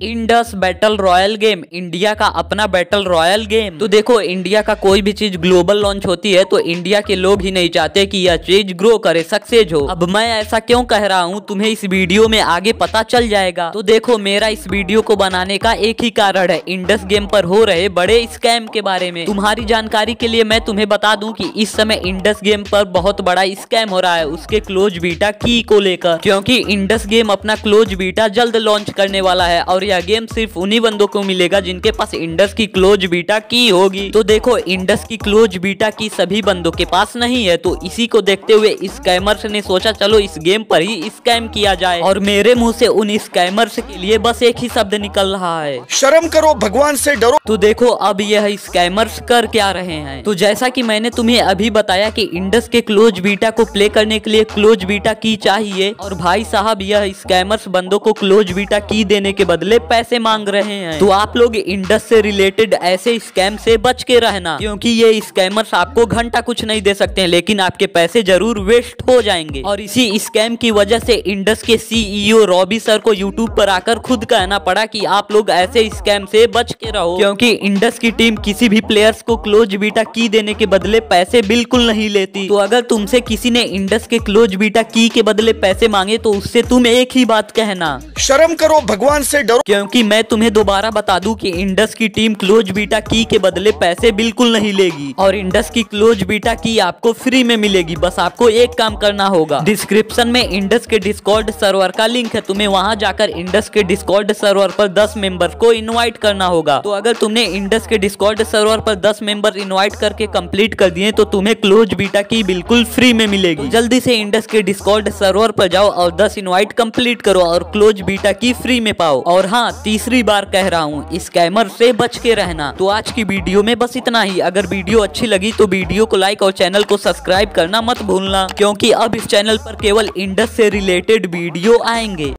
Indus battle royale game India का अपना battle royale game. तो देखो, इंडिया का कोई भी चीज ग्लोबल लॉन्च होती है तो इंडिया के लोग ही नहीं चाहते कि यह चीज ग्रो करे, सक्सेस हो। अब मैं ऐसा क्यों कह रहा हूँ तुम्हें इस वीडियो में आगे पता चल जाएगा। तो देखो, मेरा इस वीडियो को बनाने का एक ही कारण है, इंडस गेम पर हो रहे बड़े स्कैम के बारे में। तुम्हारी जानकारी के लिए मैं तुम्हें बता दूं कि इस समय इंडस गेम पर बहुत बड़ा स्कैम हो रहा है उसके क्लोज बीटा की को लेकर, क्योंकि इंडस गेम अपना क्लोज बीटा जल्द लॉन्च करने वाला है और यह गेम सिर्फ उन्हीं बंदों को मिलेगा जिनके पास इंडस की क्लोज बीटा की होगी। तो देखो, इंडस की क्लोज बीटा की सभी बंदों के पास नहीं है, तो इसी को देखते हुए स्कैमर्स ने सोचा चलो इस गेम पर ही स्कैम किया जाए। और मेरे मुंह से उन स्कैमर्स के लिए बस एक ही शब्द निकल रहा है, शर्म करो, भगवान से डरो। तो देखो अब यह स्कैमर्स कर क्या रहे हैं। तो जैसा कि मैंने तुम्हें अभी बताया कि इंडस के क्लोज बीटा को प्ले करने के लिए क्लोज बीटा की चाहिए, और भाई साहब यह स्कैमर्स बंदों को क्लोज बीटा की देने के बदले पैसे मांग रहे हैं। तो आप लोग इंडस से रिलेटेड ऐसे स्कैम से बच के रहना, क्योंकि ये स्कैमर्स आपको घंटा कुछ नहीं दे सकते हैं लेकिन आपके पैसे जरूर वेस्ट हो जाएंगे। और इसी स्कैम की वजह से इंडस के सीईओ रॉबी सर को यूट्यूब पर आकर खुद कहना पड़ा कि आप लोग ऐसे स्कैम से बच के रहो, क्योंकि इंडस की टीम किसी भी प्लेयर्स को क्लोज बीटा की देने के बदले पैसे बिल्कुल नहीं लेती। तो अगर तुमसे किसी ने इंडस के क्लोज बीटा की के बदले पैसे मांगे तो उससे तुम एक ही बात कहना, शर्म करो, भगवान से डरो। क्योंकि मैं तुम्हें दोबारा बता दूं कि इंडस की टीम क्लोज बीटा की के बदले पैसे बिल्कुल नहीं लेगी, और इंडस की क्लोज बीटा की आपको फ्री में मिलेगी। बस आपको एक काम करना होगा, डिस्क्रिप्शन में इंडस के डिस्कॉर्ड सर्वर का लिंक है, तुम्हें वहां जाकर इंडस के डिस्कॉर्ड सर्वर पर 10 मेंबर को इनवाइट करना होगा। तो अगर तुमने इंडस के डिस्कॉर्ड सर्वर पर 10 मेंबर इनवाइट करके कंप्लीट कर दिए तो तुम्हें क्लोज बीटा की बिल्कुल फ्री में मिलेगी। तो जल्दी से इंडस के डिस्कॉर्ड सर्वर पर जाओ और 10 इनवाइट कंप्लीट करो और क्लोज बीटा की फ्री में पाओ। और हाँ, तीसरी बार कह रहा हूँ, स्कैमर से बच के रहना। तो आज की वीडियो में बस इतना ही। अगर वीडियो अच्छी लगी तो वीडियो को लाइक और चैनल को सब्सक्राइब करना मत भूलना, क्योंकि अब इस चैनल पर केवल इंडस से रिलेटेड वीडियो आएंगे।